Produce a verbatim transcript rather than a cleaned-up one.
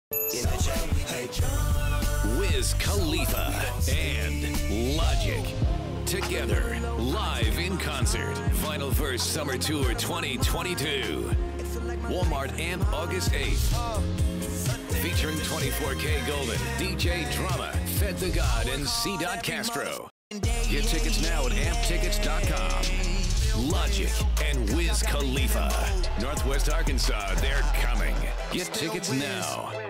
Wiz Khalifa and Logic. Together, live in concert. Final First Summer Tour twenty twenty-two. Walmart Amp August eighth. Featuring twenty-four K Golden, D J Drama, Fed the God, and C. Castro. Get tickets now at amp tickets dot com. Logic and Wiz Khalifa. Northwest Arkansas, they're coming. Get tickets now.